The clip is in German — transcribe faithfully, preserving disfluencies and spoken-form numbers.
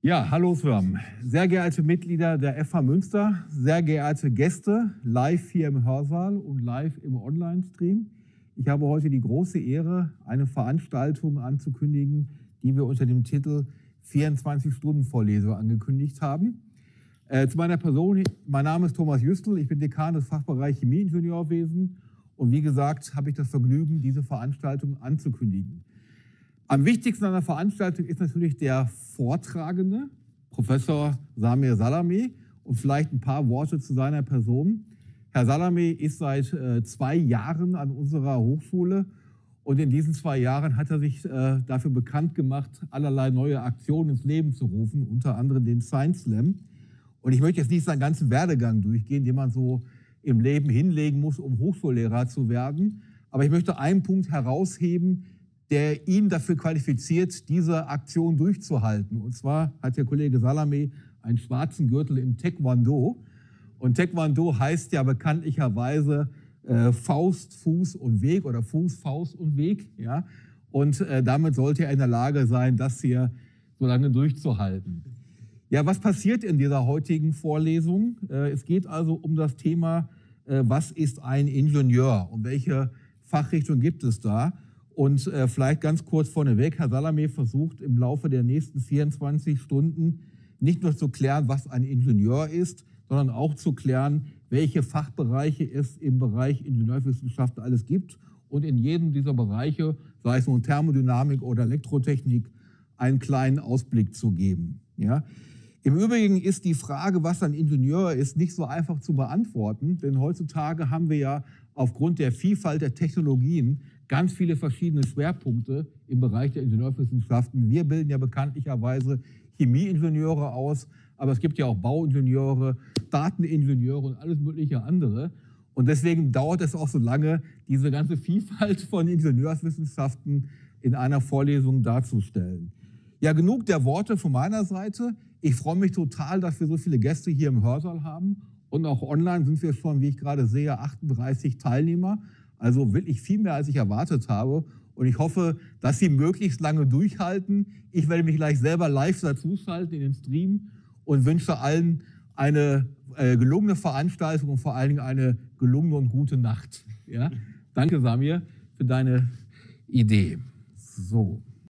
Ja, hallo zusammen. Sehr geehrte Mitglieder der F H Münster, sehr geehrte Gäste, live hier im Hörsaal und live im Online-Stream. Ich habe heute die große Ehre, eine Veranstaltung anzukündigen, die wir unter dem Titel vierundzwanzig-Stunden-Vorlesung angekündigt haben. Äh, zu meiner Person, mein Name ist Thomas Jüstl, ich bin Dekan des Fachbereichs Chemieingenieurwesen und wie gesagt habe ich das Vergnügen, diese Veranstaltung anzukündigen. Am wichtigsten an der Veranstaltung ist natürlich der Vortragende, Professor Samir Salameh, und vielleicht ein paar Worte zu seiner Person. Herr Salameh ist seit äh, zwei Jahren an unserer Hochschule und in diesen zwei Jahren hat er sich äh, dafür bekannt gemacht, allerlei neue Aktionen ins Leben zu rufen, unter anderem den Science Slam. Und ich möchte jetzt nicht seinen ganzen Werdegang durchgehen, den man so im Leben hinlegen muss, um Hochschullehrer zu werden. Aber ich möchte einen Punkt herausheben, der ihn dafür qualifiziert, diese Aktion durchzuhalten. Und zwar hat der Kollege Salameh einen schwarzen Gürtel im Taekwondo. Und Taekwondo heißt ja bekanntlicherweise äh, Faust, Fuß und Weg oder Fuß, Faust und Weg. Ja? Und äh, damit sollte er in der Lage sein, das hier so lange durchzuhalten. Ja, was passiert in dieser heutigen Vorlesung? Äh, es geht also um das Thema, äh, was ist ein Ingenieur und welche Fachrichtung gibt es da? Und äh, vielleicht ganz kurz vorneweg, Herr Salameh versucht im Laufe der nächsten vierundzwanzig Stunden nicht nur zu klären, was ein Ingenieur ist, sondern auch zu klären, welche Fachbereiche es im Bereich Ingenieurwissenschaft alles gibt und in jedem dieser Bereiche, sei es nun Thermodynamik oder Elektrotechnik, einen kleinen Ausblick zu geben. Ja? Im Übrigen ist die Frage, was ein Ingenieur ist, nicht so einfach zu beantworten, denn heutzutage haben wir ja aufgrund der Vielfalt der Technologien ganz viele verschiedene Schwerpunkte im Bereich der Ingenieurwissenschaften. Wir bilden ja bekanntlicherweise Chemieingenieure aus, aber es gibt ja auch Bauingenieure, Dateningenieure und alles mögliche andere. Und deswegen dauert es auch so lange, diese ganze Vielfalt von Ingenieurswissenschaften in einer Vorlesung darzustellen. Ja, genug der Worte von meiner Seite. Ich freue mich total, dass wir so viele Gäste hier im Hörsaal haben. Und auch online sind wir schon, wie ich gerade sehe, achtunddreißig Teilnehmer. Also wirklich viel mehr, als ich erwartet habe. Und ich hoffe, dass Sie möglichst lange durchhalten. Ich werde mich gleich selber live dazuschalten in den Stream und wünsche allen eine äh, gelungene Veranstaltung und vor allen Dingen eine gelungene und gute Nacht. Ja? Danke, Samir, für deine Idee. So.